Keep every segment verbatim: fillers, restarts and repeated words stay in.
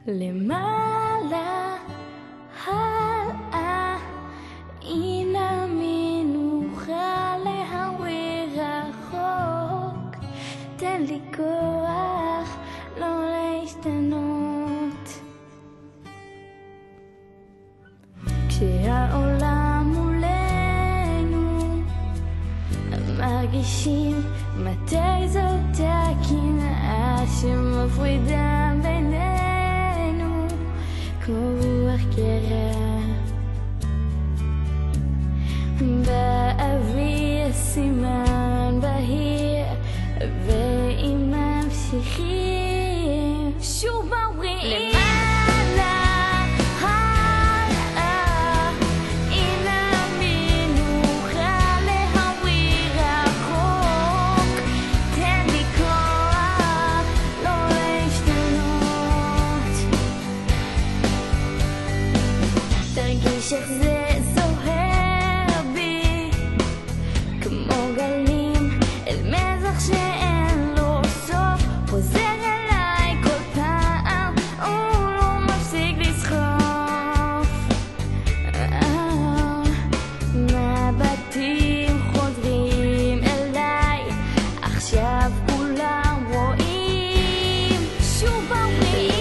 למעלה, הלאה, הנה מנוחה להווי רחוק. תן לי כוח לא להשתנות. כשהעולם מולנו מרגישים מתי זאת הקנאה שמפרידה בינינו כמו רוח קרה באוויר, סימן בהיר, ואם ממשיכים שוב אומרים תרגיש איך זה זוהר בי כמו גלים אל מזח שאין לו סוף, חוזר אליי כל פעם הוא לא מפסיק לסחוף. מבטים חוזרים אליי עכשיו כולם רואים שוב אומרים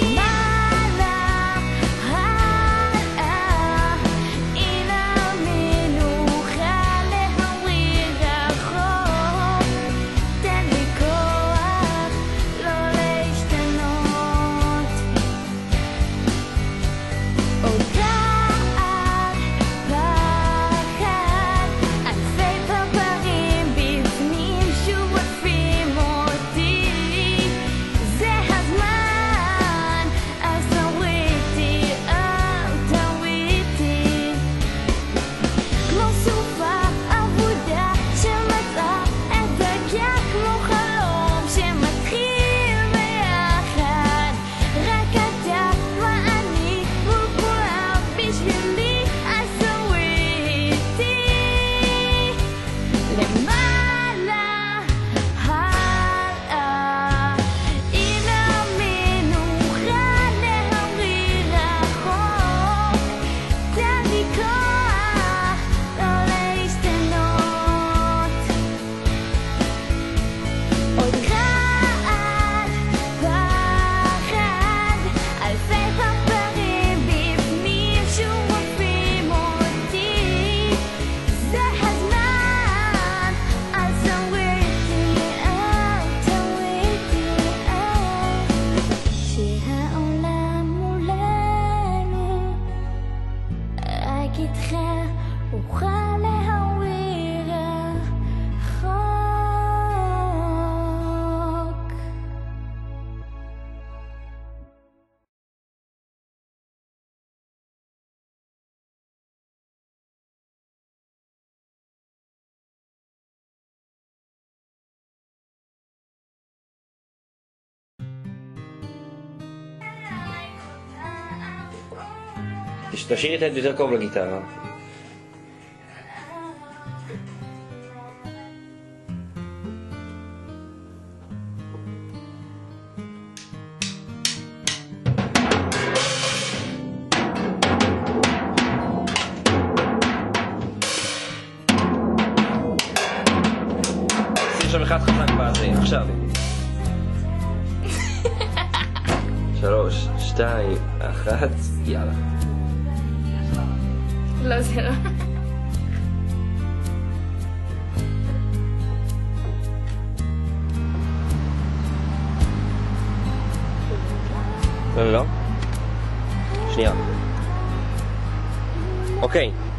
איתך אוכל להווי רחוק. תשאירי את היד יותר קרוב לגיטרה. שים שם אחד חזק בזה, עכשיו. שלוש, שתיים, אחת, יאללה. לא, זה לא. לא, לא, לא. שנייה. אוקיי.